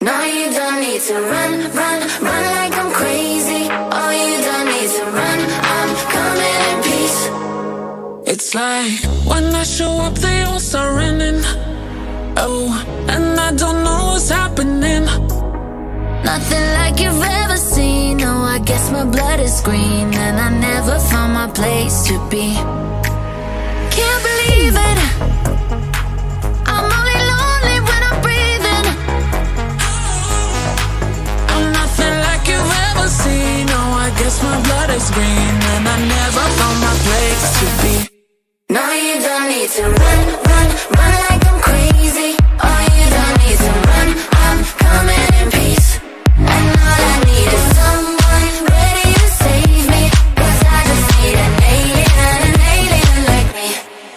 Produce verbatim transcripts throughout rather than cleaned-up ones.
No, you don't need to run, run, run like I'm crazy. Oh, you don't need to run, I'm coming in peace. It's like when I show up, they all start running. Oh, and I don't know what's happening. Nothing like you've ever seen. Oh, I guess my blood is green, and I never found my place to be. Can't believe it, I'm only lonely when I'm breathing. I'm nothing like you've ever seen. Oh, I guess my blood is green, and I never found my place to be. No, you don't need to run, run, run like I'm crazy. Oh, you don't need to run, I'm coming in peace. And all I need is someone ready to save me, 'cause I just need an alien, an alien like me.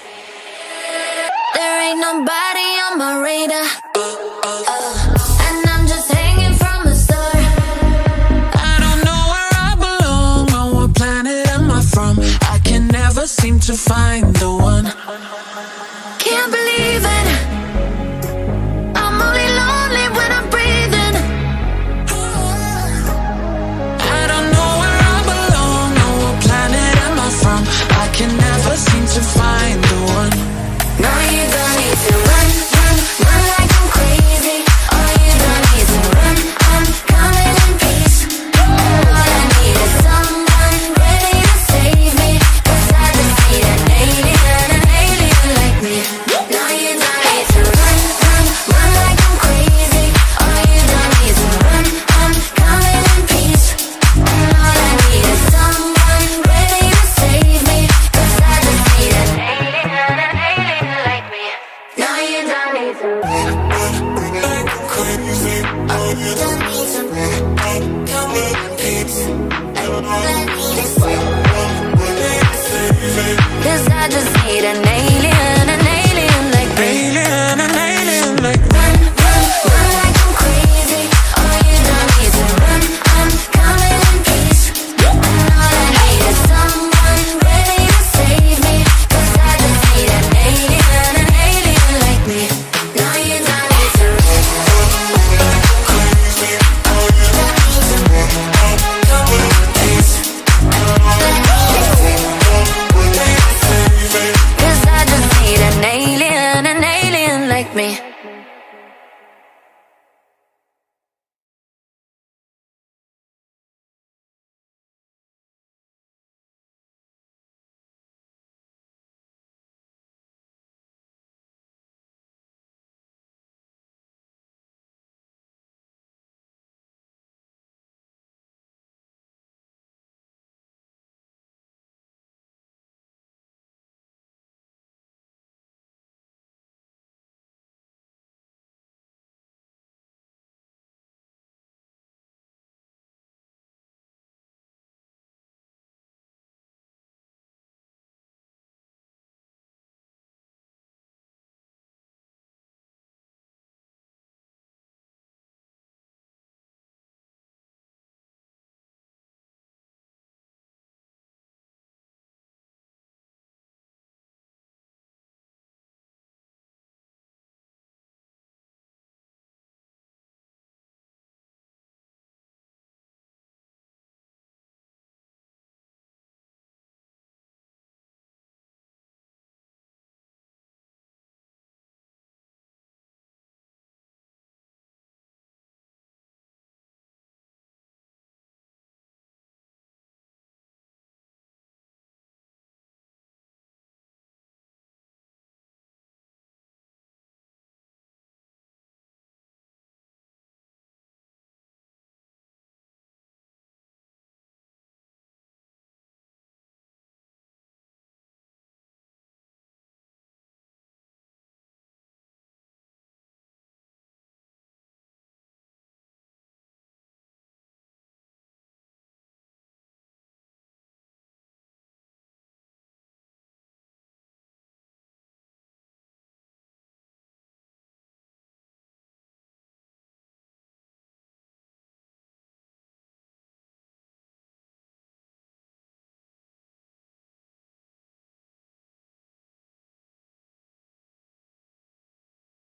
There ain't nobody on my radar, uh, and I'm just hanging from a star. I don't know where I belong, or what planet am I from. I can never seem to find the one. Can't believe it, I'm only lonely when I'm breathing. I don't know where I belong, or what planet am I from. I can never seem to find the one. No, you don't need to run, run, run like I'm crazy. Oh, you don't need to run, I'm coming in peace. All I need is someone ready to save me, 'cause I just need an alien, an alien like me. No, you don't need to run, run, run like I'm crazy. Oh, you don't need to run, I'm coming in peace. All I need is someone ready to save me, 'cause I just need an alien, an alien like me. No, you don't need to run, Like crazy, oh, you don't need to run, coming in peace. All I need is someone ready to save me, 'cause I just need an alien.